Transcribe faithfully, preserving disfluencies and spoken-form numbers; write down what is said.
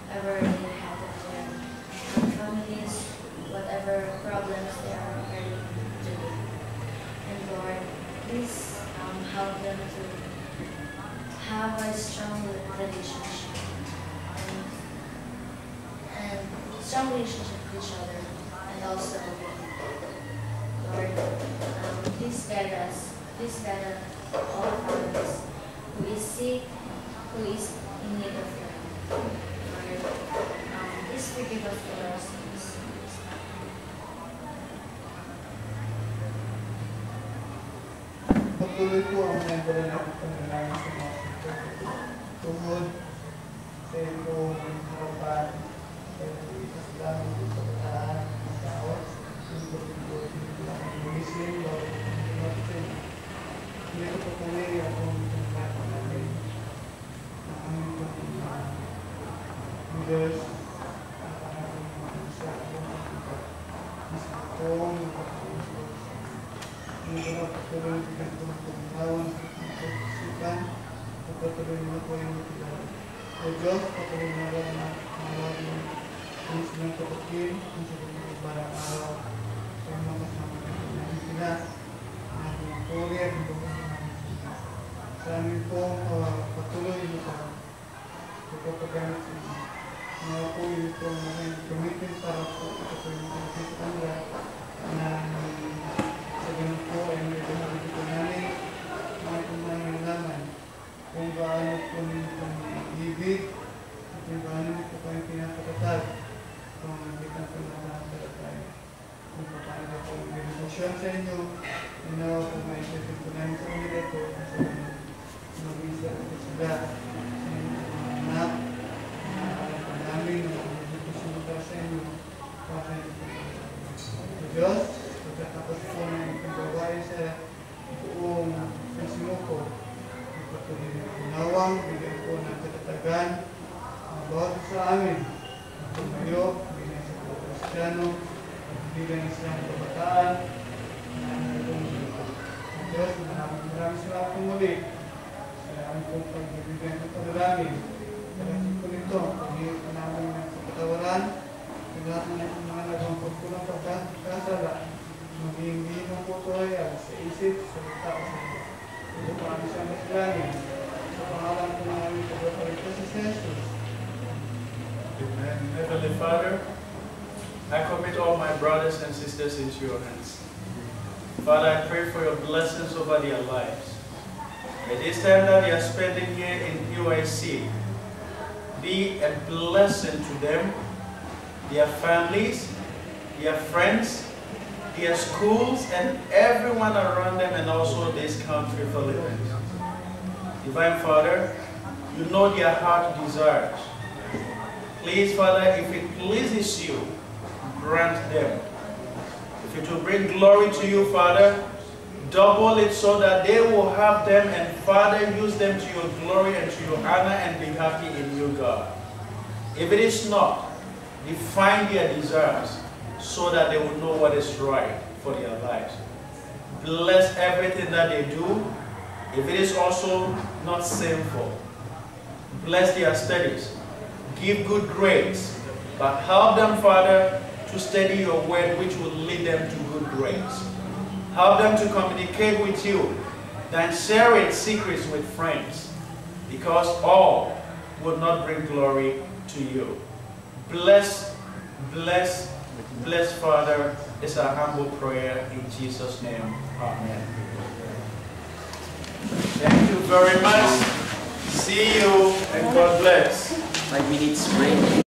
ever they have in their families, whatever problems they are already doing. And Lord, please um, help them to have a strong relationship and, and strong relationship with each other, and also, Lord, um, please guide us, please guide all families who is sick, who is in need of help. Lord, um, please forgive us for our sins. Patuloy po ang mga dala natin panalangin sa mga sito. Tungod sa ito ang harapan, sa ito isasalamin sa kataan ng tao, yung patuloy ito lang ang lumisin, bago ito natin. Hindi ko patuloy ang pangalaman natin. Ang aming patuloy. Ang Diyos, ang aming mga sa ating mga isa itong patuloy. Hindi ko na patuloy bigyan ko ng pagkawan sa pagkasipan at patuloy na po yung matigaw. O Diyos, patuloy na lang na mawag ng ang silang kapatid, ang silang barang araw sa mga kasama natin sila, ang ating puri at ang pagkakas namin. Sa amin po, uh, patuloy na po pagpapagamit sa inyo. Mga po yun po namin gamitin para po ito po yung kapatid sa kanila na sa ganun po ay may gamitin po namin mga kumain naman kung gaano po ninyo po ibig at kung gaano nyo po kayong pinapatatag kung nagitan po naman sa tayo. Kung paano po yung meditasyon sa inyo, inawa po may isipin po namin sa kanila ito kasi mag-isa po sila sa inyong mga anak na alam po namin na mag-meditasyon po sa inyo para sa Diyos. Pagkatapos po na itong gawain sa buong Pesimuko, ipatuloy na pinawang, bigyan po ng katatagan ang bawat sa amin. Ang tumayo, bigyan sa mga Kristyano, bigyan sa mga kabataan, na nagawin dito. Ang Diyos, maraming maraming salamat po muli. Salamat po pagbibigyan ng pagdalamin. Salamat po nito, paghihin po namin ng kapatawaran, sa lahat ng mga nagawang pagkulang pagkasala. Maging-hingin ng puso ay sa isip, sa tao sa iyo. Ito po kami sa masilangin. Sa pangalan po ng aming pagpapalit sa Jesus. Amen. Heavenly Father, I commit all my brothers and sisters into your hands. Father, I pray for your blessings over their lives. At this time that they are spending here in U I C, be a blessing to them, their families, their friends, their schools, and everyone around them, and also this country for living. Divine Father, you know their heart desires. Please, Father, if it pleases you, grant them. If it will bring glory to you, Father, double it so that they will have them, and Father, use them to your glory and to your honor, and be happy in you, God. If it is not, define their desires so that they will know what is right for their lives. Bless everything that they do, if it is also not sinful. Bless their studies. Give good grades, but help them, Father, to study your word, which will lead them to good grades. Help them to communicate with you, then share its secrets with friends, because all will not bring glory to you. Bless, bless, bless, Father, is our humble prayer in Jesus' name. Amen. Thank you very much. See you, and God bless. Five minutes break.